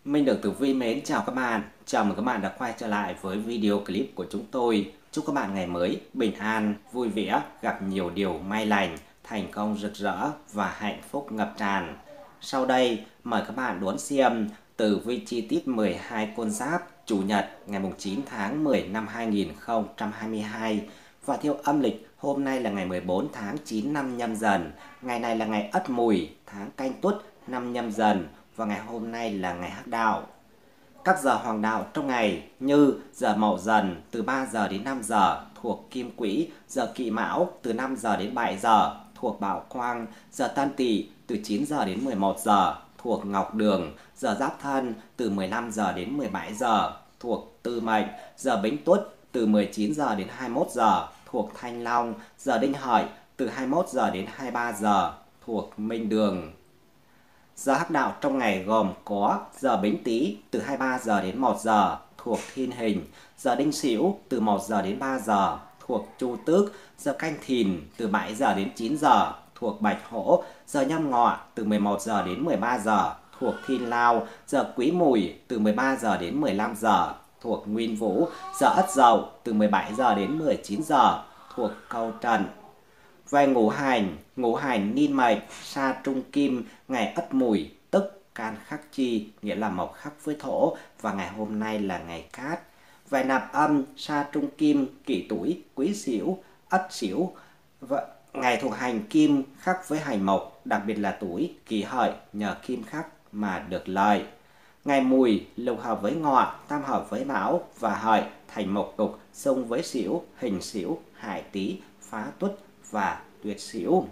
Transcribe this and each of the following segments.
Minh được Tử Vi mến chào các bạn. Chào mừng các bạn đã quay trở lại với video clip của chúng tôi. Chúc các bạn ngày mới bình an, vui vẻ, gặp nhiều điều may lành, thành công rực rỡ và hạnh phúc ngập tràn. Sau đây, mời các bạn đón xem tử vi chi tiết 12 con giáp Chủ nhật ngày 9 tháng 10 năm 2022. Và theo âm lịch, hôm nay là ngày 14 tháng 9 năm Nhâm Dần. Ngày này là ngày Ất Mùi, tháng Canh Tuất năm Nhâm Dần. Và ngày hôm nay là ngày Hắc Đạo. Các giờ hoàng đạo trong ngày như giờ Mậu Dần từ 3 giờ đến 5 giờ thuộc Kim Quỹ, giờ Kỷ Mão từ 5 giờ đến 7 giờ thuộc Bảo Quang, giờ Tân Tỵ từ 9 giờ đến 11 giờ thuộc Ngọc Đường, giờ Giáp Thân từ 15 giờ đến 17 giờ thuộc Tư Mệnh, giờ Bính Tuất từ 19 giờ đến 21 giờ thuộc Thanh Long, giờ Đinh Hợi từ 21 giờ đến 23 giờ thuộc Minh Đường. Giờ Hắc Đạo trong ngày gồm có giờ Bính Tý từ 23 giờ đến 1 giờ thuộc Thiên Hình, giờ Đinh Sửu từ 1 giờ đến 3 giờ thuộc Chu Tước, giờ Canh Thìn từ 7 giờ đến 9 giờ thuộc Bạch Hổ, giờ Nhâm Ngọ từ 11 giờ đến 13 giờ thuộc Thiên Lao, giờ Quý Mùi từ 13 giờ đến 15 giờ thuộc Nguyên Vũ, giờ Ất Dậu từ 17 giờ đến 19 giờ thuộc Câu Trần. Về ngũ hành niên mệnh sa trung kim, ngày Ất Mùi tức can khắc chi, nghĩa là mộc khắc với thổ, và ngày hôm nay là ngày Cát. Về nạp âm sa trung kim, Kỷ Tuổi, Quý Sửu, Ất Sửu, và ngày thuộc hành kim khắc với hành mộc, đặc biệt là tuổi Kỷ Hợi, nhờ kim khắc mà được lợi. Ngày Mùi lục hợp với Ngọ, tam hợp với Mão và Hợi, thành mộc cục, xung với Sửu, hình Sửu, Hải Tý, phá Tuất và Tuyệt Sửu.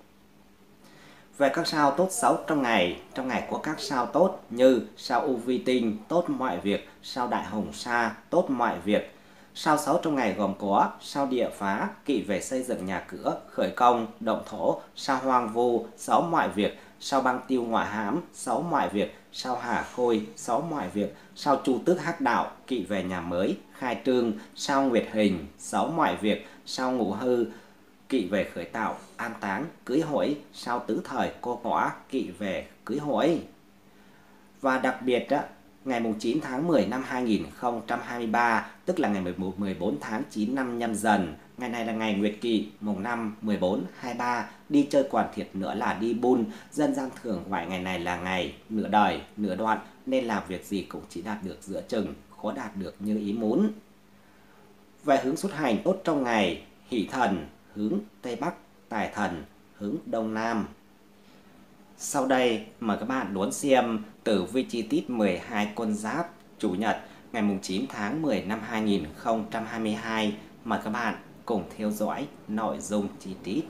Về các sao tốt xấu trong ngày có các sao tốt như sao U Vi Tinh tốt mọi việc, sao Đại Hồng Sa tốt mọi việc. Sao xấu trong ngày gồm có sao Địa Phá, kỵ về xây dựng nhà cửa, khởi công, động thổ, sao Hoang Vu xấu mọi việc, sao Băng Tiêu Ngọ Hãm xấu mọi việc, sao Hà Khôi xấu mọi việc, sao Chu Tước Hắc Đạo kỵ về nhà mới, khai trương, sao Nguyệt Hình xấu mọi việc, sao Ngũ Hư kỵ về khởi tạo, an táng, cưới hỏi, sao Tứ Thời cô quả kỵ về cưới hỏi. Và đặc biệt ngày 9 tháng 10 năm 2023, tức là ngày 14 tháng 9 năm Nhâm Dần, ngày này là ngày Nguyệt Kỵ, mùng 5, 14, 23, đi chơi quản thiệt nữa là đi bun, dân gian thường gọi ngày này là ngày nửa đời, nửa đoạn, nên làm việc gì cũng chỉ đạt được giữa chừng, khó đạt được như ý muốn. Về hướng xuất hành tốt trong ngày, Hỷ Thần hướng Tây Bắc, Tài Thần hướng Đông Nam. Sau đây mời các bạn đón xem tử vi chi tiết 12 con giáp Chủ nhật ngày 9 tháng 10 năm 2022. Mời các bạn cùng theo dõi nội dung chi tiết.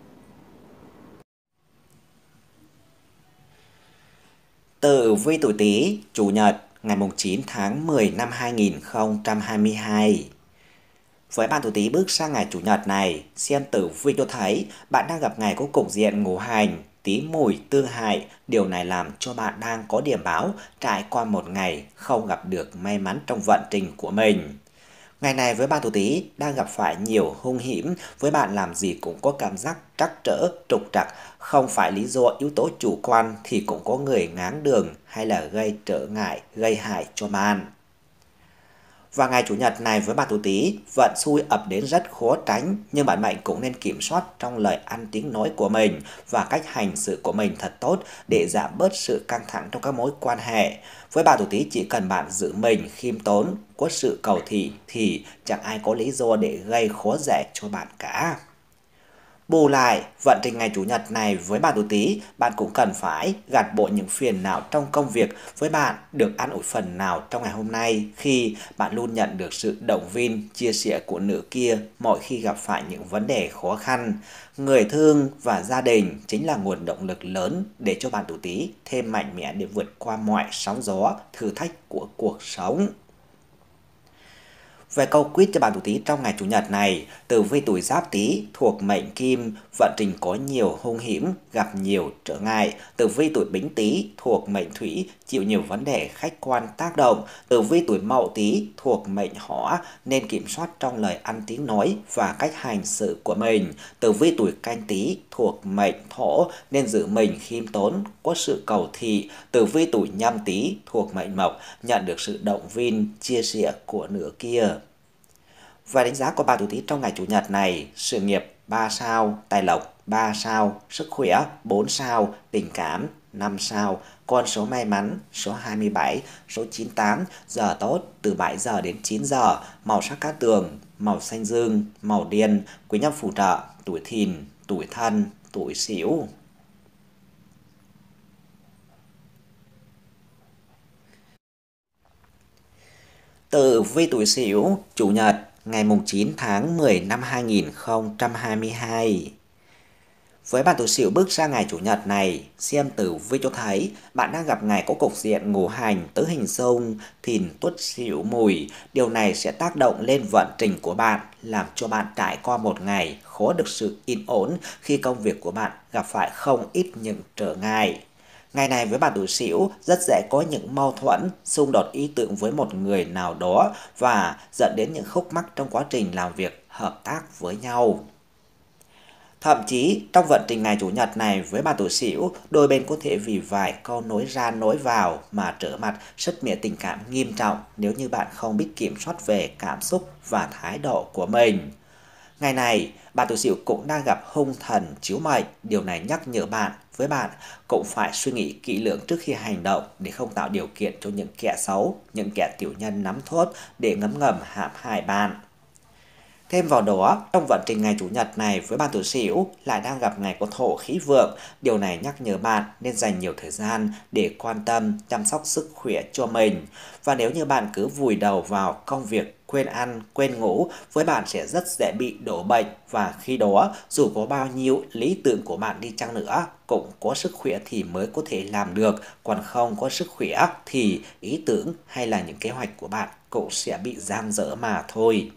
Tử vi tuổi Tý Chủ nhật ngày 9 tháng 10 năm 2022. Với bạn tuổi Tý bước sang ngày Chủ nhật này, xem tử vi cho thấy bạn đang gặp ngày có cục diện ngũ hành Tý Mùi tương hại. Điều này làm cho bạn đang có điểm báo trải qua một ngày không gặp được may mắn trong vận trình của mình. Ngày này với bạn tuổi Tý đang gặp phải nhiều hung hiểm, với bạn làm gì cũng có cảm giác trắc trở, trục trặc, không phải lý do yếu tố chủ quan thì cũng có người ngáng đường hay là gây trở ngại, gây hại cho bạn. Và ngày Chủ nhật này với bạn tuổi Tý, vận xui ập đến rất khó tránh, nhưng bạn mệnh cũng nên kiểm soát trong lời ăn tiếng nói của mình và cách hành xử của mình thật tốt để giảm bớt sự căng thẳng trong các mối quan hệ. Với bạn tuổi Tý, chỉ cần bạn giữ mình khiêm tốn, có sự cầu thị thì chẳng ai có lý do để gây khó dễ cho bạn cả. Bù lại, vận trình ngày Chủ nhật này với bạn tuổi Tý, bạn cũng cần phải gạt bỏ những phiền não trong công việc. Với bạn được an ủi phần nào trong ngày hôm nay khi bạn luôn nhận được sự động viên, chia sẻ của nửa kia mỗi khi gặp phải những vấn đề khó khăn. Người thương và gia đình chính là nguồn động lực lớn để cho bạn tuổi Tý thêm mạnh mẽ để vượt qua mọi sóng gió, thử thách của cuộc sống. Về câu quyết cho bạn tuổi Tý trong ngày Chủ nhật này, tử vi tuổi Giáp Tý thuộc mệnh Kim, vận trình có nhiều hung hiểm, gặp nhiều trở ngại. Tử vi tuổi Bính Tý thuộc mệnh Thủy, chịu nhiều vấn đề khách quan tác động. Tử vi tuổi Mậu Tý thuộc mệnh Hỏa, nên kiểm soát trong lời ăn tiếng nói và cách hành xử của mình. Tử vi tuổi Canh Tý thuộc mệnh Thổ, nên giữ mình khiêm tốn, có sự cầu thị. Tử vi tuổi Nhâm Tý thuộc mệnh Mộc, nhận được sự động viên, chia sẻ của nửa kia. Và đánh giá của bạn tuổi Tý trong ngày Chủ nhật này: sự nghiệp 3 sao, tài lộc 3 sao, sức khỏe 4 sao, tình cảm 5 sao, con số may mắn số 27, số 98, giờ tốt từ 7 giờ đến 9 giờ, màu sắc cát tường, màu xanh dương, màu đen, quý nhân phù trợ tuổi Thìn, tuổi Thân, tuổi Sửu. Tử vi tuổi Sửu, Chủ nhật, ngày 9 tháng 10 năm 2022. Với bạn tuổi Sửu bước sang ngày Chủ nhật này, xem tử vi cho thấy bạn đang gặp ngày có cục diện ngũ hành tứ hình xung, Thìn Tuất Sửu Mùi. Điều này sẽ tác động lên vận trình của bạn, làm cho bạn trải qua một ngày khó được sự yên ổn khi công việc của bạn gặp phải không ít những trở ngại. Ngày này với bạn tuổi Sửu rất dễ có những mâu thuẫn, xung đột ý tưởng với một người nào đó và dẫn đến những khúc mắc trong quá trình làm việc hợp tác với nhau. Thậm chí trong vận trình ngày Chủ nhật này với bạn tuổi Sửu, đôi bên có thể vì vài câu nói ra nói vào mà trở mặt sứt mẻ tình cảm nghiêm trọng nếu như bạn không biết kiểm soát về cảm xúc và thái độ của mình. Ngày này, bạn tuổi Sửu cũng đang gặp hung thần chiếu mệnh. Điều này nhắc nhở bạn cũng phải suy nghĩ kỹ lưỡng trước khi hành động để không tạo điều kiện cho những kẻ xấu, những kẻ tiểu nhân nắm thóp để ngấm ngầm hãm hại bạn. Thêm vào đó, trong vận trình ngày Chủ nhật này với bạn tuổi Sửu lại đang gặp ngày có thổ khí vượng. Điều này nhắc nhở bạn nên dành nhiều thời gian để quan tâm, chăm sóc sức khỏe cho mình. Và nếu như bạn cứ vùi đầu vào công việc, quên ăn, quên ngủ, với bạn sẽ rất dễ bị đổ bệnh. Và khi đó, dù có bao nhiêu lý tưởng của bạn đi chăng nữa, cũng có sức khỏe thì mới có thể làm được. Còn không có sức khỏe thì ý tưởng hay là những kế hoạch của bạn cũng sẽ bị dang dở mà thôi.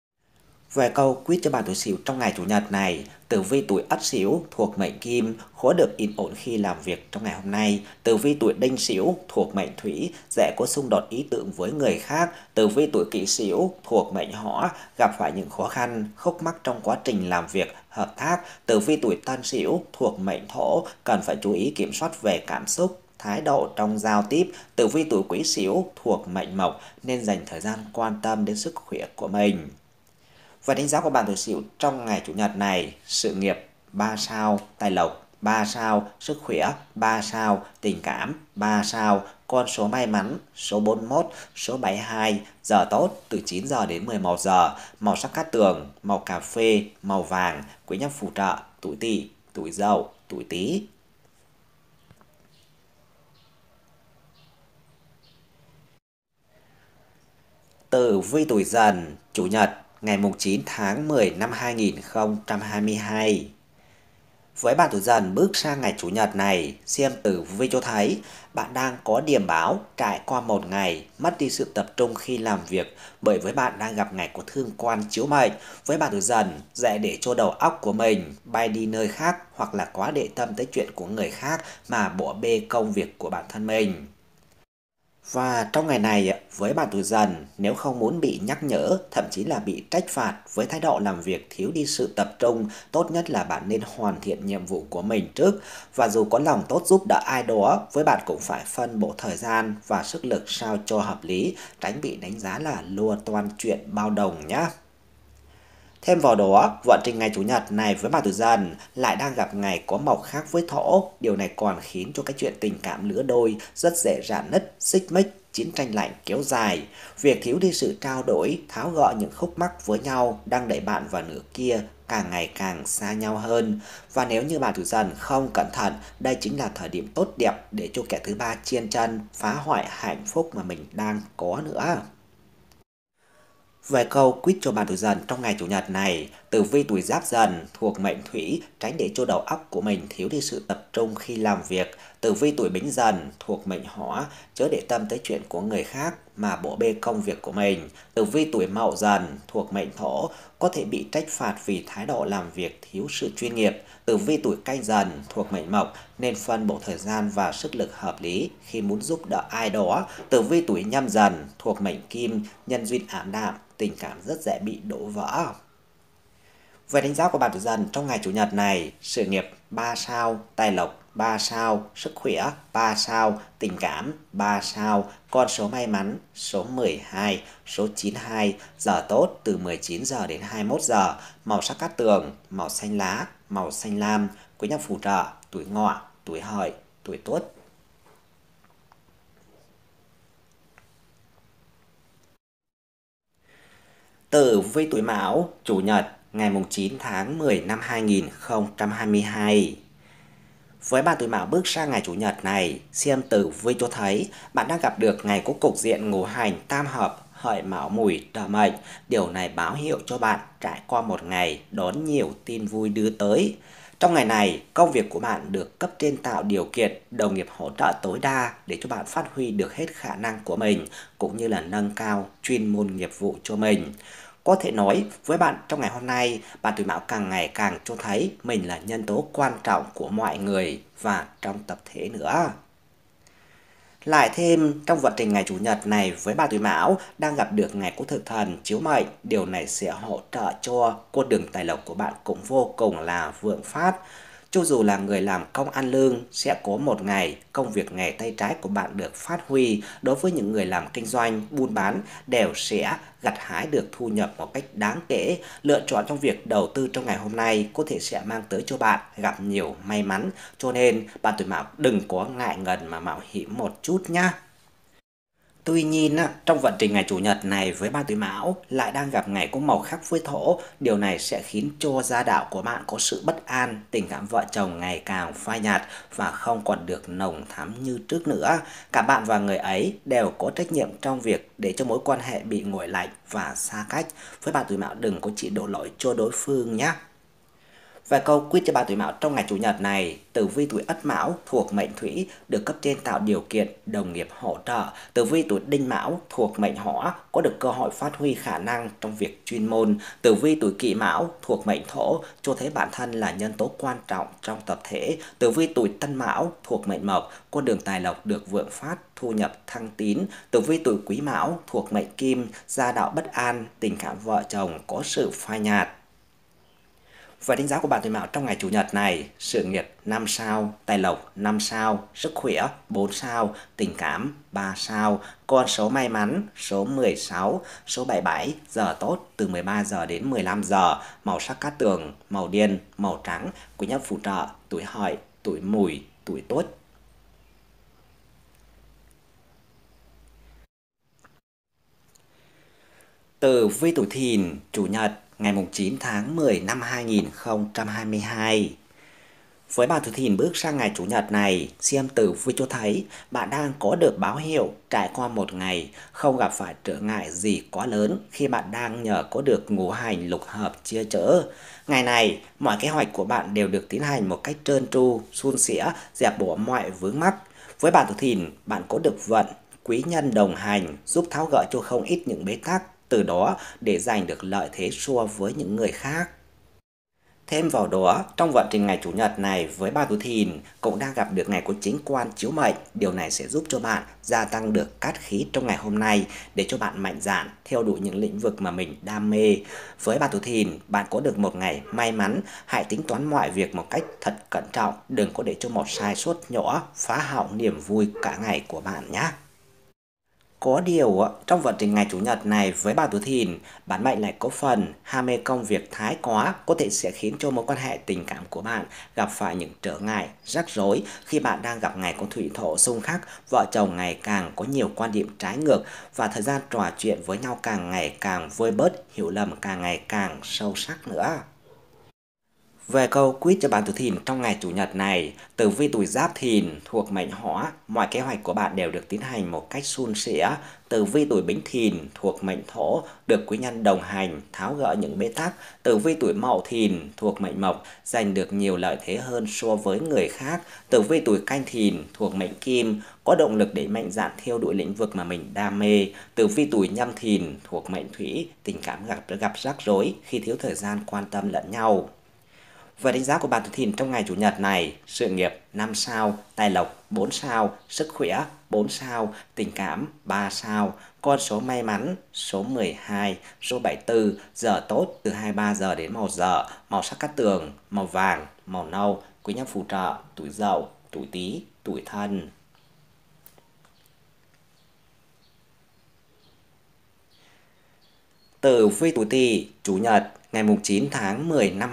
Về câu quyết cho bạn tuổi Sửu trong ngày Chủ nhật này, tử vi tuổi Ất Sửu thuộc mệnh Kim, khó được yên ổn khi làm việc trong ngày hôm nay. Tử vi tuổi Đinh Sửu thuộc mệnh Thủy, dễ có xung đột ý tưởng với người khác. Tử vi tuổi Kỷ Sửu thuộc mệnh Hỏa, gặp phải những khó khăn, khúc mắc trong quá trình làm việc, hợp tác. Tử vi tuổi Tân Sửu thuộc mệnh Thổ, cần phải chú ý kiểm soát về cảm xúc, thái độ trong giao tiếp. Tử vi tuổi Quý Sửu thuộc mệnh Mộc, nên dành thời gian quan tâm đến sức khỏe của mình. Và đánh giá của bạn tuổi Sửu trong ngày Chủ nhật này: sự nghiệp 3 sao, tài lộc 3 sao, sức khỏe 3 sao, tình cảm 3 sao, con số may mắn số 41, số 72, giờ tốt từ 9 giờ đến 11 giờ, màu sắc cát tường, màu cà phê, màu vàng, quý nhân phù trợ tuổi Tỵ, tuổi Dậu, tuổi Tý. Tử vi tuổi Dần, Chủ nhật, ngày 9 tháng 10 năm 2022. Với bạn tuổi Dần bước sang ngày Chủ nhật này, xem tử vi cho thấy bạn đang có điểm báo trải qua một ngày mất đi sự tập trung khi làm việc, bởi với bạn đang gặp ngày có thương quan chiếu mệnh. Với bạn tuổi Dần, dễ để cho đầu óc của mình bay đi nơi khác hoặc là quá để tâm tới chuyện của người khác mà bỏ bê công việc của bản thân mình. Và trong ngày này, với bạn tuổi Dần, nếu không muốn bị nhắc nhở, thậm chí là bị trách phạt với thái độ làm việc thiếu đi sự tập trung, tốt nhất là bạn nên hoàn thiện nhiệm vụ của mình trước. Và dù có lòng tốt giúp đỡ ai đó, với bạn cũng phải phân bổ thời gian và sức lực sao cho hợp lý, tránh bị đánh giá là lua toan chuyện bao đồng nhé. Thêm vào đó, vận trình ngày Chủ nhật này với bạn tuổi Dần lại đang gặp ngày có mộc khác với Thổ. Điều này còn khiến cho cái chuyện tình cảm lứa đôi rất dễ rạn nứt, xích mích, chiến tranh lạnh kéo dài. Việc thiếu đi sự trao đổi, tháo gỡ những khúc mắc với nhau đang đẩy bạn và nửa kia càng ngày càng xa nhau hơn. Và nếu như bạn tuổi Dần không cẩn thận, đây chính là thời điểm tốt đẹp để cho kẻ thứ ba chen chân, phá hoại hạnh phúc mà mình đang có nữa. Về câu quyết cho bạn tuổi Dần trong ngày Chủ nhật này, tử vi tuổi Giáp Dần thuộc mệnh Thủy, tránh để cho đầu óc của mình thiếu đi sự tập trung khi làm việc. Tử vi tuổi Bính Dần thuộc mệnh Hỏa, chớ để tâm tới chuyện của người khác mà bỏ bê công việc của mình. Tử vi tuổi Mậu Dần thuộc mệnh Thổ có thể bị trách phạt vì thái độ làm việc thiếu sự chuyên nghiệp. Tử vi tuổi Canh Dần thuộc mệnh Mộc nên phân bổ thời gian và sức lực hợp lý khi muốn giúp đỡ ai đó. Tử vi tuổi Nhâm Dần thuộc mệnh Kim, nhân duyên ảm đạm, tình cảm rất dễ bị đổ vỡ. Về đánh giá của bạn tuổi Dần trong ngày Chủ nhật này: sự nghiệp 3 sao, tài lộc 3 sao, sức khỏe 3 sao, tình cảm 3 sao, con số may mắn số 12, số 92, giờ tốt từ 19 giờ đến 21 giờ, màu sắc cát tường, màu xanh lá, màu xanh lam, quý nhân phù trợ, tuổi Ngọ, tuổi Hợi, tuổi Tuất. Tử vi tuổi Mão, Chủ nhật, ngày 9 tháng 10 năm 2022. Với bạn tuổi Mão bước sang ngày Chủ nhật này, xem tử vi cho thấy bạn đang gặp được ngày có cục diện ngũ hành tam hợp Hợi Mão Mùi trợ mệnh. Điều này báo hiệu cho bạn trải qua một ngày đón nhiều tin vui đưa tới. Trong ngày này, công việc của bạn được cấp trên tạo điều kiện, đồng nghiệp hỗ trợ tối đa để cho bạn phát huy được hết khả năng của mình, cũng như là nâng cao chuyên môn nghiệp vụ cho mình. Có thể nói với bạn trong ngày hôm nay, bạn tuổi Mão càng ngày càng cho thấy mình là nhân tố quan trọng của mọi người và trong tập thể nữa. Lại thêm, trong vận trình ngày Chủ nhật này với bạn tuổi Mão đang gặp được ngày của thực thần chiếu mệnh, điều này sẽ hỗ trợ cho con đường tài lộc của bạn cũng vô cùng là vượng phát. Cho dù là người làm công ăn lương, sẽ có một ngày công việc nghề tay trái của bạn được phát huy. Đối với những người làm kinh doanh, buôn bán đều sẽ gặt hái được thu nhập một cách đáng kể. Lựa chọn trong việc đầu tư trong ngày hôm nay có thể sẽ mang tới cho bạn gặp nhiều may mắn. Cho nên bạn tuổi Mão đừng có ngại ngần mà mạo hiểm một chút nhé. Tuy nhiên, trong vận trình ngày Chủ nhật này với bạn tuổi Mão lại đang gặp ngày có màu khắc với Thổ. Điều này sẽ khiến cho gia đạo của bạn có sự bất an, tình cảm vợ chồng ngày càng phai nhạt và không còn được nồng thắm như trước nữa. Cả bạn và người ấy đều có trách nhiệm trong việc để cho mối quan hệ bị nguội lạnh và xa cách. Với bạn tuổi Mão đừng có chỉ đổ lỗi cho đối phương nhé. Và câu quyết cho bạn tuổi Mão trong ngày Chủ nhật này: tử vi tuổi Ất Mão thuộc mệnh Thủy được cấp trên tạo điều kiện, đồng nghiệp hỗ trợ. Tử vi tuổi Đinh Mão thuộc mệnh Hỏa có được cơ hội phát huy khả năng trong việc chuyên môn. Tử vi tuổi Kỷ Mão thuộc mệnh Thổ cho thấy bản thân là nhân tố quan trọng trong tập thể. Tử vi tuổi Tân Mão thuộc mệnh Mộc, con đường tài lộc được vượng phát, thu nhập thăng tín. Tử vi tuổi Quý Mão thuộc mệnh Kim, gia đạo bất an, tình cảm vợ chồng có sự phai nhạt. Và đánh giá của bạn tuổi Mão trong ngày Chủ nhật này: sự nghiệp 5 sao, tài lộc 5 sao, sức khỏe 4 sao, tình cảm 3 sao, con số may mắn số 16, số 77, giờ tốt từ 13 giờ đến 15 giờ, màu sắc cát tường, màu đen, màu trắng, quý nhân phù trợ, tuổi Hợi, tuổi Mùi, tuổi Tuất. Tử vi tuổi Thìn, Chủ nhật, ngày 9 tháng 10 năm 2022. Với bạn tuổi Thìn bước sang ngày Chủ nhật này, xem tử vi cho thấy bạn đang có được báo hiệu trải qua một ngày không gặp phải trở ngại gì quá lớn khi bạn đang nhờ có được ngũ hành lục hợp chia chở. Ngày này, mọi kế hoạch của bạn đều được tiến hành một cách trơn tru, suôn sẻ, dẹp bỏ mọi vướng mắc. Với bạn tuổi Thìn, bạn có được vận, quý nhân đồng hành giúp tháo gỡ cho không ít những bế tắc, từ đó để giành được lợi thế so với những người khác. Thêm vào đó, trong vận trình ngày Chủ nhật này với bạn tuổi Thìn cũng đang gặp được ngày có chính quan chiếu mệnh. Điều này sẽ giúp cho bạn gia tăng được cát khí trong ngày hôm nay để cho bạn mạnh dạn theo đuổi những lĩnh vực mà mình đam mê. Với bạn tuổi Thìn, bạn có được một ngày may mắn. Hãy tính toán mọi việc một cách thật cẩn trọng, đừng có để cho một sai sót nhỏ phá hỏng niềm vui cả ngày của bạn nhé. Có điều, trong vận trình ngày Chủ nhật này với bạn tuổi Thìn, bản mệnh lại có phần ham mê công việc thái quá, có thể sẽ khiến cho mối quan hệ tình cảm của bạn gặp phải những trở ngại, rắc rối khi bạn đang gặp ngày có thủy thổ xung khắc, vợ chồng ngày càng có nhiều quan điểm trái ngược và thời gian trò chuyện với nhau càng ngày càng vơi bớt, hiểu lầm càng ngày càng sâu sắc nữa. Về câu quiz cho bạn tuổi Thìn trong ngày Chủ nhật này, tử vi tuổi Giáp Thìn thuộc mệnh Hỏa, mọi kế hoạch của bạn đều được tiến hành một cách suôn sẻ. Tử vi tuổi Bính Thìn thuộc mệnh Thổ, được quý nhân đồng hành, tháo gỡ những bế tắc. Tử vi tuổi Mậu Thìn thuộc mệnh Mộc, giành được nhiều lợi thế hơn so với người khác. Tử vi tuổi Canh Thìn thuộc mệnh Kim, có động lực để mạnh dạn theo đuổi lĩnh vực mà mình đam mê. Tử vi tuổi Nhâm Thìn thuộc mệnh Thủy, tình cảm gặp rắc rối khi thiếu thời gian quan tâm lẫn nhau. Và đánh giá của bạn tuổi Thìn trong ngày Chủ nhật này: sự nghiệp 5 sao, tài lộc 4 sao, sức khỏe 4 sao, tình cảm 3 sao, con số may mắn số 12, số 74, giờ tốt từ 23 giờ đến 1 giờ, màu sắc cát tường, màu vàng, màu nâu, quý nhân phù trợ, tuổi Dậu, tuổi Tý, tuổi Thân. Tử vi tuổi Tỵ, Chủ nhật, ngày 9 tháng 10 năm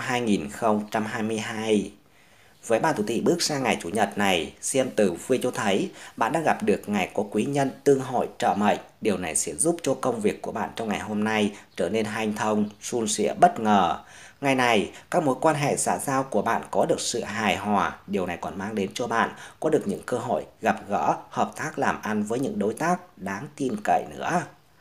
2022. Với bạn tuổi Tỵ bước sang ngày Chủ nhật này, xem tử vi cho thấy bạn đã gặp được ngày có quý nhân tương hội trợ mệnh. Điều này sẽ giúp cho công việc của bạn trong ngày hôm nay trở nên hanh thông, suôn sẻ bất ngờ. Ngày này, các mối quan hệ xã giao của bạn có được sự hài hòa. Điều này còn mang đến cho bạn có được những cơ hội gặp gỡ, hợp tác làm ăn với những đối tác đáng tin cậy nữa.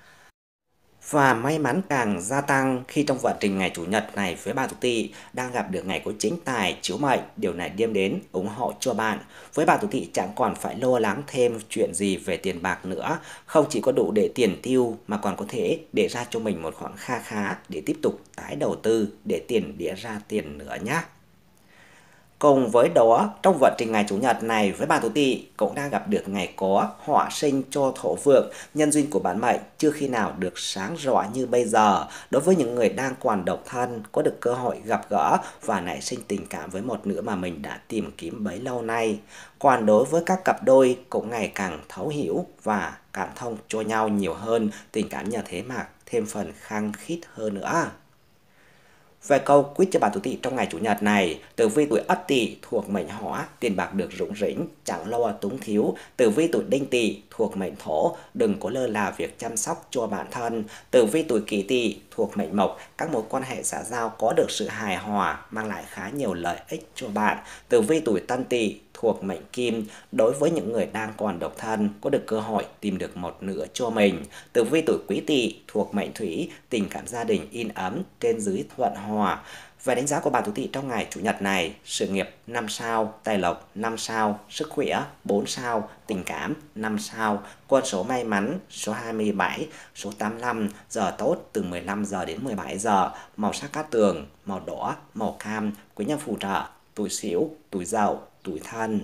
Và may mắn càng gia tăng khi trong vận trình ngày Chủ nhật này với bạn tuổi Tỵ đang gặp được ngày có chính tài chiếu mệnh. Điều này đem đến ủng hộ cho bạn. Với bạn tuổi Tỵ chẳng còn phải lo lắng thêm chuyện gì về tiền bạc nữa. Không chỉ có đủ để tiền tiêu mà còn có thể để ra cho mình một khoản kha khá để tiếp tục tái đầu tư để tiền đĩa ra tiền nữa nhé. Cùng với đó, trong vận trình ngày Chủ nhật này với bạn tuổi Tỵ cũng đang gặp được ngày có họa sinh cho Thổ vượng, nhân duyên của bản mệnh chưa khi nào được sáng rõ như bây giờ. Đối với những người đang còn độc thân, có được cơ hội gặp gỡ và nảy sinh tình cảm với một nửa mà mình đã tìm kiếm bấy lâu nay. Còn đối với các cặp đôi cũng ngày càng thấu hiểu và cảm thông cho nhau nhiều hơn, tình cảm nhờ thế mà thêm phần khăng khít hơn nữa. Về câu quiz cho bạn tuổi Tỵ trong ngày Chủ nhật này, tử vi tuổi Ất Tỵ thuộc mệnh Hỏa, tiền bạc được rủng rỉnh, chẳng lo túng thiếu. Tử vi tuổi Đinh Tỵ thuộc mệnh Thổ, đừng có lơ là việc chăm sóc cho bản thân. Tử vi tuổi Kỷ Tỵ thuộc mệnh Mộc, các mối quan hệ xã giao có được sự hài hòa, mang lại khá nhiều lợi ích cho bạn. Tử vi tuổi Tân Tỵ thuộc mệnh Kim, đối với những người đang còn độc thân, có được cơ hội tìm được một nửa cho mình. Tử vi tuổi Quý Tỵ thuộc mệnh Thủy, tình cảm gia đình in ấm, trên dưới thuận hòa. Về đánh giá của bạn tuổi Tỵ trong ngày Chủ nhật này: sự nghiệp 5 sao, tài lộc 5 sao, sức khỏe 4 sao, tình cảm 5 sao, con số may mắn số 27, số 85, giờ tốt từ 15 giờ đến 17 giờ, màu sắc cát tường, màu đỏ, màu cam, quý nhân phù trợ, tuổi Sửu, tuổi Dậu, tuổi Thân.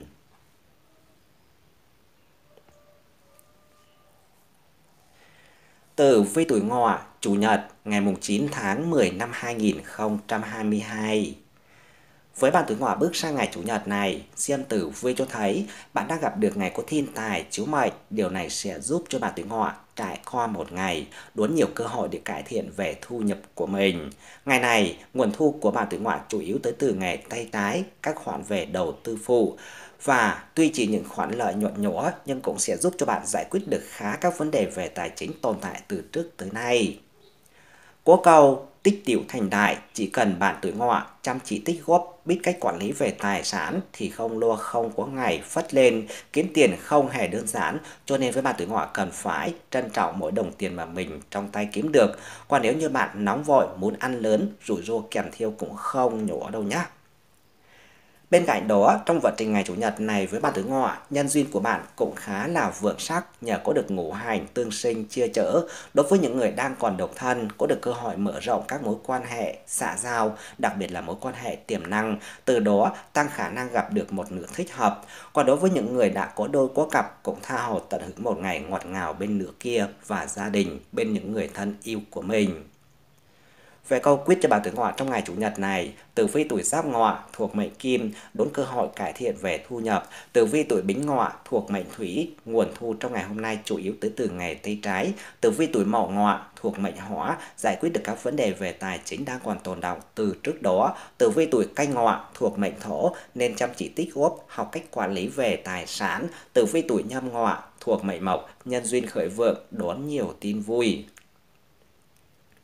Tử vi tuổi Ngọ, Chủ nhật, ngày 9 tháng 10 năm 2022. Với bạn tuổi Ngọ bước sang ngày Chủ nhật này, xem tử vi cho thấy bạn đang gặp được ngày có thiên tài chiếu mệnh. Điều này sẽ giúp cho bạn tuổi Ngọ trải qua một ngày đón nhiều cơ hội để cải thiện về thu nhập của mình. Ngày này, nguồn thu của bạn tuổi Ngọ chủ yếu tới từ nghề tay trái, các khoản về đầu tư phụ. Và tuy chỉ những khoản lợi nhuận nhỏ nhưng cũng sẽ giúp cho bạn giải quyết được khá các vấn đề về tài chính tồn tại từ trước tới nay. Có câu tích tiểu thành đại, chỉ cần bạn tuổi Ngọ chăm chỉ tích góp, biết cách quản lý về tài sản thì không lo không có ngày phất lên. Kiếm tiền không hề đơn giản, cho nên với bạn tuổi Ngọ cần phải trân trọng mỗi đồng tiền mà mình trong tay kiếm được. Còn nếu như bạn nóng vội muốn ăn lớn, rủi ro kèm theo cũng không nhỏ đâu nhé. Bên cạnh đó, trong vận trình ngày Chủ nhật này với bạn tuổi Ngọ, nhân duyên của bạn cũng khá là vượng sắc nhờ có được ngũ hành tương sinh chia chở. Đối với những người đang còn độc thân, có được cơ hội mở rộng các mối quan hệ xã giao, đặc biệt là mối quan hệ tiềm năng, từ đó tăng khả năng gặp được một nửa thích hợp. Còn đối với những người đã có đôi có cặp, cũng tha hồ tận hưởng một ngày ngọt ngào bên nửa kia và gia đình, bên những người thân yêu của mình. Về câu quyết cho bạn tuổi Ngọ trong ngày Chủ nhật này, tử vi tuổi Giáp Ngọ thuộc mệnh Kim, đón cơ hội cải thiện về thu nhập. Tử vi tuổi Bính Ngọ thuộc mệnh Thủy, nguồn thu trong ngày hôm nay chủ yếu tới từ ngày tay trái. Tử vi tuổi Mậu Ngọ thuộc mệnh Hỏa, giải quyết được các vấn đề về tài chính đang còn tồn đọng từ trước đó. Tử vi tuổi Canh Ngọ thuộc mệnh Thổ, nên chăm chỉ tích góp, học cách quản lý về tài sản. Tử vi tuổi Nhâm Ngọ thuộc mệnh Mộc, nhân duyên khởi vượng, đón nhiều tin vui.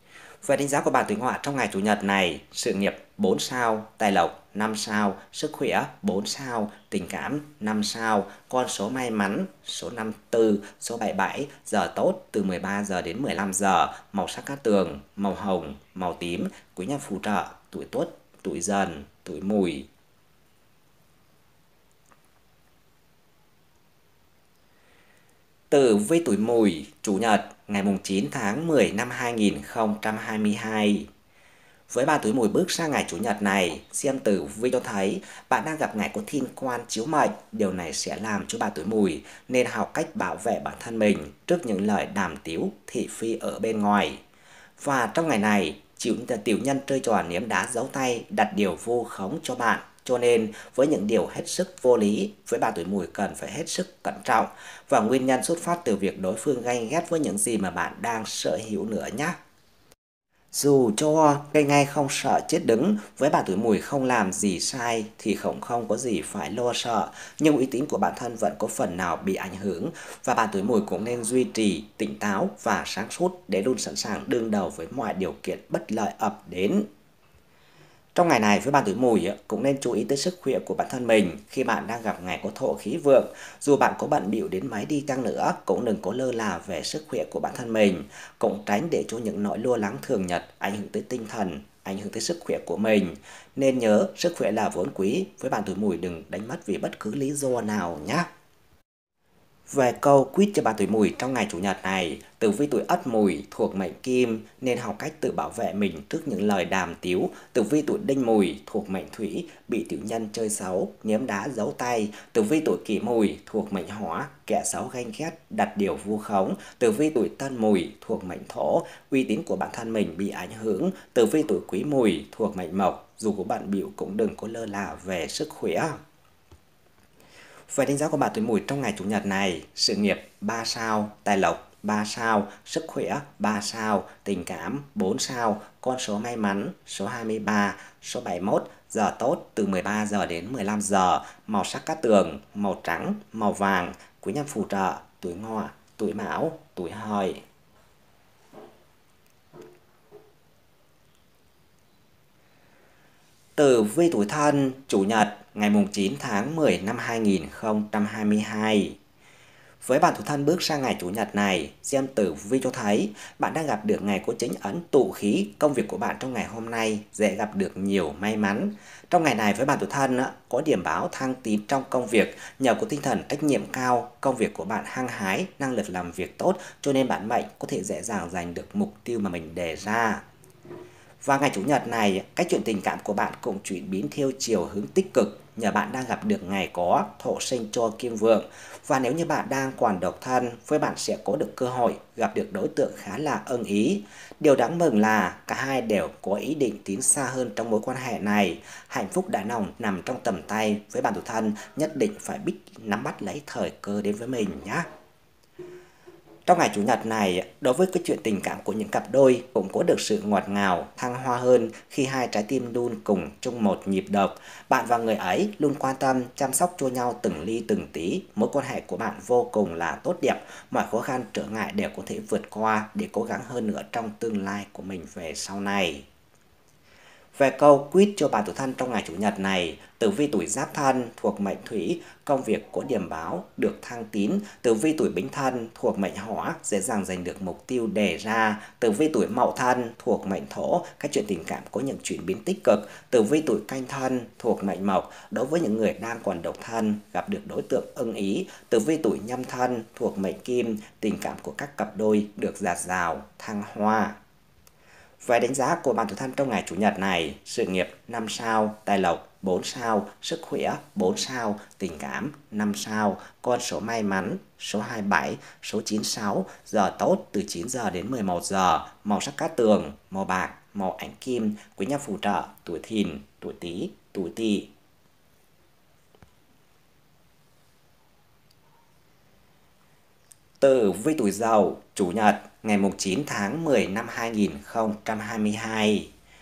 Về đánh giá của bạn tuổi Ngọ trong ngày Chủ nhật này: sự nghiệp 4 sao, tài lộc 5 sao, sức khỏe 4 sao, tình cảm 5 sao, con số may mắn số 54, số 77, giờ tốt từ 13 giờ đến 15 giờ, màu sắc cát tường, màu hồng, màu tím, quý nhân phù trợ, tuổi Tuất, tuổi Dần, tuổi Mùi. Tử vi tuổi Mùi, Chủ nhật, ngày 9 tháng 10 năm 2022. Với bạn tuổi Mùi bước sang ngày Chủ nhật này, xem tử vi cho thấy bạn đang gặp ngày có thiên quan chiếu mệnh. Điều này sẽ làm cho bạn tuổi Mùi nên học cách bảo vệ bản thân mình trước những lời đàm tiếu, thị phi ở bên ngoài. Và trong ngày này, tiểu nhân chơi trò ném đá giấu tay đặt điều vu khống cho bạn. Cho nên, với những điều hết sức vô lý, với bạn tuổi Mùi cần phải hết sức cẩn trọng. Và nguyên nhân xuất phát từ việc đối phương ganh ghét với những gì mà bạn đang sở hữu nữa nhé. Dù cho cây ngay không sợ chết đứng, với bạn tuổi Mùi không làm gì sai thì không có gì phải lo sợ, nhưng uy tín của bản thân vẫn có phần nào bị ảnh hưởng, và bạn tuổi Mùi cũng nên duy trì tỉnh táo và sáng suốt để luôn sẵn sàng đương đầu với mọi điều kiện bất lợi ập đến. Trong ngày này với bạn tuổi Mùi cũng nên chú ý tới sức khỏe của bản thân mình khi bạn đang gặp ngày có thổ khí vượng. Dù bạn có bận bịu đến mấy đi chăng nữa, cũng đừng có lơ là về sức khỏe của bản thân mình. Cũng tránh để cho những nỗi lo lắng thường nhật ảnh hưởng tới tinh thần, ảnh hưởng tới sức khỏe của mình. Nên nhớ, sức khỏe là vốn quý, với bạn tuổi Mùi đừng đánh mất vì bất cứ lý do nào nhé. Về câu quyết cho bạn tuổi Mùi trong ngày Chủ nhật này: tử vi tuổi Ất Mùi thuộc mệnh Kim nên học cách tự bảo vệ mình trước những lời đàm tiếu. Tử vi tuổi Đinh Mùi thuộc mệnh Thủy bị tiểu nhân chơi xấu, ném đá giấu tay. Tử vi tuổi Kỷ Mùi thuộc mệnh Hỏa, kẻ xấu ganh ghét đặt điều vu khống. Tử vi tuổi Tân Mùi thuộc mệnh Thổ, uy tín của bản thân mình bị ảnh hưởng. Tử vi tuổi Quý Mùi thuộc mệnh Mộc, dù có bận bịu cũng đừng có lơ là về sức khỏe. Về đánh giá của bạn tuổi Mùi trong ngày Chủ nhật này: sự nghiệp 3 sao, tài lộc 3 sao, sức khỏe 3 sao, tình cảm 4 sao, con số may mắn số 23, số 71, giờ tốt từ 13 giờ đến 15 giờ, màu sắc cát tường, màu trắng, màu vàng, quý nhân phù trợ, tuổi Ngọ, tuổi Mão, tuổi Hợi. Tử vi tuổi Thân, Chủ nhật, ngày 9 tháng 10 năm 2022. Với bạn tuổi Thân bước sang ngày Chủ nhật này, xem tử vi cho thấy bạn đang gặp được ngày có chính ấn tụ khí. Công việc của bạn trong ngày hôm nay dễ gặp được nhiều may mắn. Trong ngày này với bạn tuổi Thân có điểm báo thăng tiến trong công việc. Nhờ có tinh thần trách nhiệm cao, công việc của bạn hăng hái, năng lực làm việc tốt, cho nên bạn mệnh có thể dễ dàng giành được mục tiêu mà mình đề ra. Và ngày Chủ nhật này, cách chuyện tình cảm của bạn cũng chuyển biến theo chiều hướng tích cực nhờ bạn đang gặp được ngày có thổ sinh cho kim vượng. Và nếu như bạn đang còn độc thân, với bạn sẽ có được cơ hội gặp được đối tượng khá là ưng ý. Điều đáng mừng là cả hai đều có ý định tiến xa hơn trong mối quan hệ này. Hạnh phúc đã nằm trong tầm tay, với bạn tuổi Thân nhất định phải biết nắm bắt lấy thời cơ đến với mình nhé. Trong ngày Chủ nhật này, đối với cái chuyện tình cảm của những cặp đôi cũng có được sự ngọt ngào, thăng hoa hơn khi hai trái tim luôn cùng chung một nhịp đập. Bạn và người ấy luôn quan tâm, chăm sóc cho nhau từng ly từng tí. Mối quan hệ của bạn vô cùng là tốt đẹp, mọi khó khăn trở ngại đều có thể vượt qua để cố gắng hơn nữa trong tương lai của mình về sau này. Về câu quyết cho bạn tuổi Thân trong ngày Chủ nhật này: tử vi tuổi Giáp Thân thuộc mệnh Thủy, công việc có điểm báo được thăng tín. Tử vi tuổi Bính Thân thuộc mệnh Hỏa, dễ dàng giành được mục tiêu đề ra. Tử vi tuổi Mậu Thân thuộc mệnh Thổ, các chuyện tình cảm có những chuyển biến tích cực. Tử vi tuổi Canh Thân thuộc mệnh Mộc, đối với những người đang còn độc thân gặp được đối tượng ưng ý. Tử vi tuổi Nhâm Thân thuộc mệnh Kim, tình cảm của các cặp đôi được dạt dào, thăng hoa. Về đánh giá của bạn tuổi Thân trong ngày Chủ nhật này: sự nghiệp 5 sao, tài lộc 4 sao, sức khỏe 4 sao, tình cảm 5 sao, con số may mắn số 27, số 96, giờ tốt từ 9 giờ đến 11 giờ, màu sắc cát tường, màu bạc, màu ánh kim, quý nhân phù trợ, tuổi Thìn, tuổi Tý, tuổi Tỵ. Tử vi tuổi Dậu, Chủ nhật, ngày 9 tháng 10 năm 2022.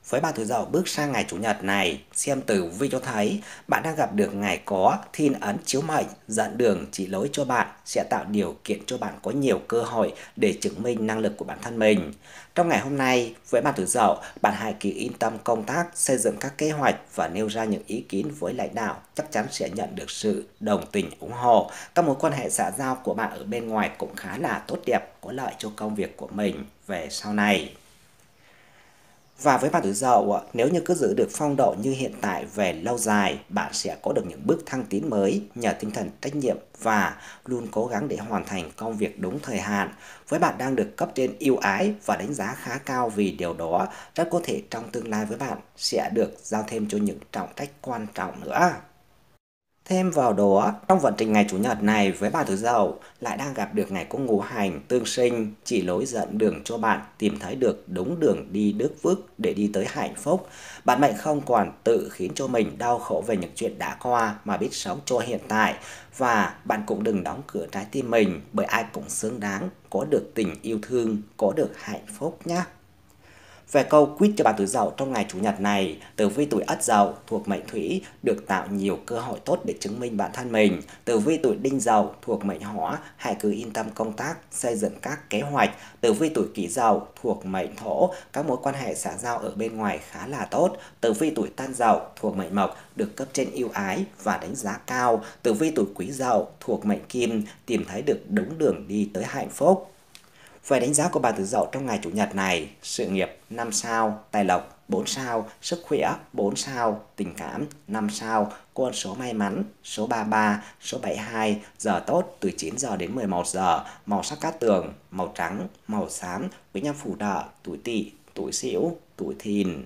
Với bạn tuổi Dậu bước sang ngày Chủ nhật này, xem tử vi cho thấy bạn đang gặp được ngày có thiên ấn chiếu mệnh dẫn đường chỉ lối cho bạn, sẽ tạo điều kiện cho bạn có nhiều cơ hội để chứng minh năng lực của bản thân mình. Trong ngày hôm nay, với bạn tuổi Dậu, bạn hãy cứ yên tâm công tác, xây dựng các kế hoạch và nêu ra những ý kiến với lãnh đạo, chắc chắn sẽ nhận được sự đồng tình ủng hộ. Các mối quan hệ xã giao của bạn ở bên ngoài cũng khá là tốt đẹp, có lợi cho công việc của mình về sau này. Và với bạn tuổi Dậu, nếu như cứ giữ được phong độ như hiện tại về lâu dài, bạn sẽ có được những bước thăng tiến mới nhờ tinh thần trách nhiệm và luôn cố gắng để hoàn thành công việc đúng thời hạn. Với bạn đang được cấp trên yêu ái và đánh giá khá cao vì điều đó, rất có thể trong tương lai với bạn sẽ được giao thêm cho những trọng trách quan trọng nữa. Thêm vào đó, trong vận trình ngày Chủ nhật này với bạn tuổi Dậu lại đang gặp được ngày có ngũ hành tương sinh chỉ lối dẫn đường cho bạn tìm thấy được đúng đường đi nước bước để đi tới hạnh phúc. Bạn mệnh không còn tự khiến cho mình đau khổ về những chuyện đã qua mà biết sống cho hiện tại, và bạn cũng đừng đóng cửa trái tim mình, bởi ai cũng xứng đáng có được tình yêu thương, có được hạnh phúc nhé. Về câu quyết cho bạn tuổi Dậu trong ngày Chủ nhật này, tử vi tuổi Ất Dậu thuộc mệnh Thủy được tạo nhiều cơ hội tốt để chứng minh bản thân mình. Tử vi tuổi Đinh Dậu thuộc mệnh Hỏa hãy cứ yên tâm công tác, xây dựng các kế hoạch. Tử vi tuổi Kỷ Dậu thuộc mệnh Thổ, các mối quan hệ xã giao ở bên ngoài khá là tốt. Tử vi tuổi Tân Dậu thuộc mệnh Mộc được cấp trên yêu ái và đánh giá cao. Tử vi tuổi Quý Dậu thuộc mệnh Kim tìm thấy được đúng đường đi tới hạnh phúc. Về đánh giá của bạn tuổi Dậu trong ngày Chủ nhật này: sự nghiệp 5 sao, tài lộc 4 sao, sức khỏe 4 sao, tình cảm 5 sao, con số may mắn số 33, số 72, giờ tốt từ 9 giờ đến 11 giờ, màu sắc cát tường, màu trắng, màu xám, quý nhân phù trợ, tuổi Tỵ, tuổi Sửu, tuổi Thìn.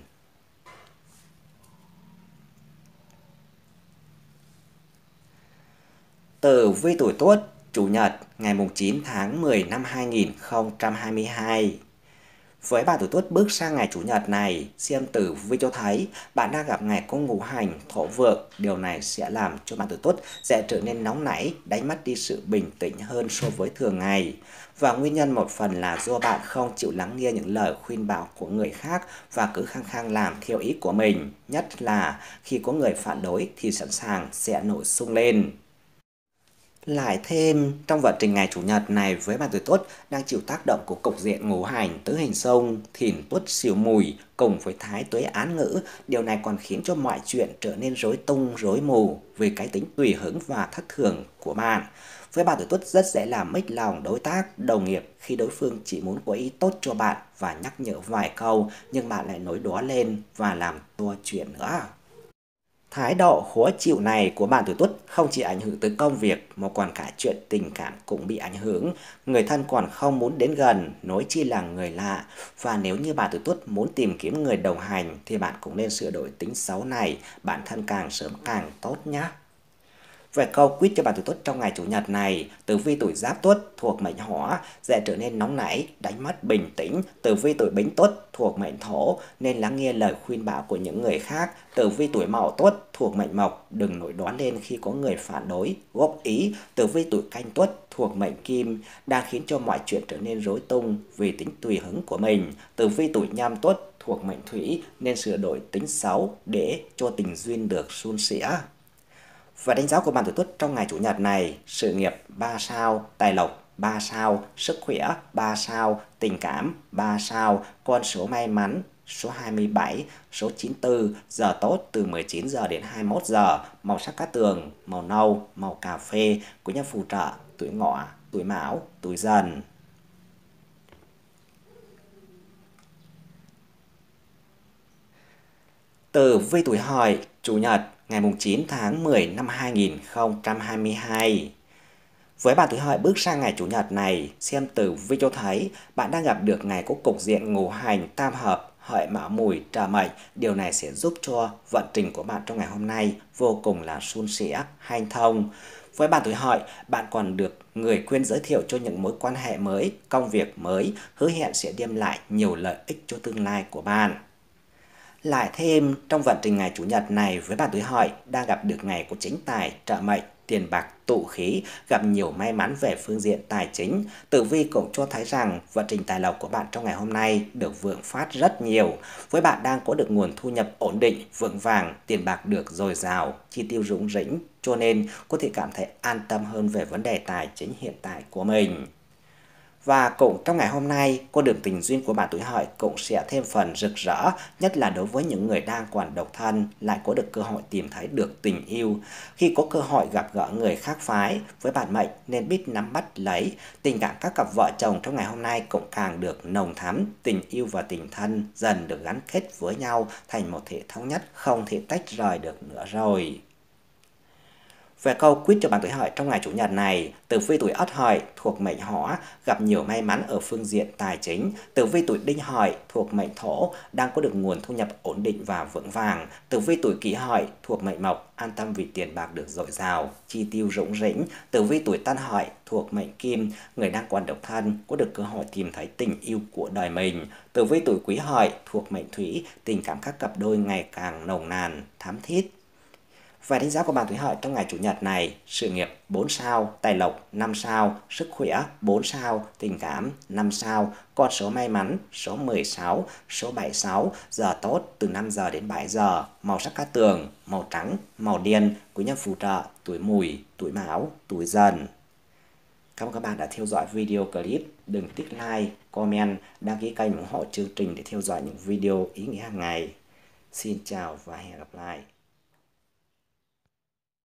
Tử vi tuổi Tuất, Chủ nhật, ngày 9 tháng 10 năm 2022. Với bạn tuổi Tuất bước sang ngày Chủ nhật này, xem tử vi cho thấy bạn đang gặp ngày có ngũ hành thổ vượng. Điều này sẽ làm cho bạn tuổi Tuất sẽ trở nên nóng nảy, đánh mất đi sự bình tĩnh hơn so với thường ngày. Và nguyên nhân một phần là do bạn không chịu lắng nghe những lời khuyên bảo của người khác và cứ khăng khăng làm theo ý của mình. Nhất là khi có người phản đối thì sẵn sàng sẽ nổi xung lên. Lại thêm, trong vận trình ngày Chủ nhật này với bạn tuổi Tuất đang chịu tác động của cục diện ngũ hành tứ hình xông, Thìn Tuất Sửu Mùi cùng với Thái Tuế Án Ngữ. Điều này còn khiến cho mọi chuyện trở nên rối tung, rối mù vì cái tính tùy hứng và thất thường của bạn. Với bạn tuổi Tuất rất dễ làm mếch lòng đối tác, đồng nghiệp khi đối phương chỉ muốn có ý tốt cho bạn và nhắc nhở vài câu, nhưng bạn lại nổi đoá lên và làm to chuyện nữa. Thái độ khó chịu này của bạn tuổi Tuất không chỉ ảnh hưởng tới công việc mà còn cả chuyện tình cảm cũng bị ảnh hưởng. Người thân còn không muốn đến gần, nói chi là người lạ. Và nếu như bạn tuổi Tuất muốn tìm kiếm người đồng hành thì bạn cũng nên sửa đổi tính xấu này, bản thân càng sớm càng tốt nhé. Về câu quyết cho bạn tuổi Tuất trong ngày Chủ nhật này: tử vi tuổi Giáp Tuất thuộc mệnh Hỏa dễ trở nên nóng nảy, đánh mất bình tĩnh. Tử vi tuổi Bính Tuất thuộc mệnh Thổ nên lắng nghe lời khuyên bảo của những người khác. Tử vi tuổi Mậu Tuất thuộc mệnh Mộc đừng nổi đoán lên khi có người phản đối, góp ý. Tử vi tuổi Canh Tuất thuộc mệnh Kim đang khiến cho mọi chuyện trở nên rối tung vì tính tùy hứng của mình. Tử vi tuổi Nhâm Tuất thuộc mệnh Thủy nên sửa đổi tính xấu để cho tình duyên được suôn sẻ. Và đánh giá của bạn tuổi Tuất trong ngày Chủ nhật này: sự nghiệp 3 sao, tài lộc 3 sao, sức khỏe 3 sao, tình cảm 3 sao, con số may mắn số 27, số 94, giờ tốt từ 19 giờ đến 21 giờ, màu sắc cát tường, màu nâu, màu cà phê, quý nhân phù trợ, tuổi Ngọ, tuổi Mão, tuổi Dần. Tử vi tuổi Hợi, Chủ nhật, ngày 9 tháng 10 năm 2022. Với bạn tuổi Hợi bước sang ngày Chủ nhật này, xem tử vi cho thấy bạn đang gặp được ngày có cục diện ngũ hành tam hợp Hợi Mão Mùi trợ mệnh. Điều này sẽ giúp cho vận trình của bạn trong ngày hôm nay vô cùng là suôn sẻ, hanh thông. Với bạn tuổi Hợi, bạn còn được người khuyên giới thiệu cho những mối quan hệ mới, công việc mới, hứa hẹn sẽ đem lại nhiều lợi ích cho tương lai của bạn. Lại thêm, trong vận trình ngày Chủ nhật này với bạn tuổi Hợi đang gặp được ngày của chính tài trợ mệnh. tiền bạc tụ khí, gặp nhiều may mắn về phương diện tài chính. Tử vi cũng cho thấy rằng vận trình tài lộc của bạn trong ngày hôm nay được vượng phát rất nhiều. Với bạn đang có được nguồn thu nhập ổn định, vững vàng, tiền bạc được dồi dào, chi tiêu rủng rỉnh, cho nên có thể cảm thấy an tâm hơn về vấn đề tài chính hiện tại của mình. Và cũng trong ngày hôm nay, con đường tình duyên của bạn tuổi Hợi cũng sẽ thêm phần rực rỡ, nhất là đối với những người đang còn độc thân lại có được cơ hội tìm thấy được tình yêu. Khi có cơ hội gặp gỡ người khác phái với bạn mệnh nên biết nắm bắt lấy. Tình cảm các cặp vợ chồng trong ngày hôm nay cũng càng được nồng thắm, tình yêu và tình thân dần được gắn kết với nhau thành một thể thống nhất, không thể tách rời được nữa rồi. Về câu quyết cho bạn tuổi Hợi trong ngày Chủ nhật này, tử vi tuổi Ất Hợi thuộc mệnh Hỏa gặp nhiều may mắn ở phương diện tài chính. Tử vi tuổi Đinh Hợi thuộc mệnh Thổ đang có được nguồn thu nhập ổn định và vững vàng. Tử vi tuổi Kỷ Hợi thuộc mệnh Mộc an tâm vì tiền bạc được dồi dào, chi tiêu rủng rỉnh. Tử vi tuổi Tân Hợi thuộc mệnh Kim, người đang còn độc thân có được cơ hội tìm thấy tình yêu của đời mình. Tử vi tuổi Quý Hợi thuộc mệnh Thủy, tình cảm các cặp đôi ngày càng nồng nàn, thắm thiết. Và đánh giá của bạn tuổi Hợi trong ngày Chủ nhật này: sự nghiệp 4 sao, tài lộc 5 sao, sức khỏe 4 sao, tình cảm 5 sao, con số may mắn số 16, số 76, giờ tốt từ 5 giờ đến 7 giờ, màu sắc cát tường, màu trắng, màu đen, quý nhân phù trợ, tuổi Mùi, tuổi Mão, tuổi Dần. Cảm ơn các bạn đã theo dõi video clip. Đừng tích like, comment, đăng ký kênh ủng hộ chương trình để theo dõi những video ý nghĩa hàng ngày. Xin chào và hẹn gặp lại.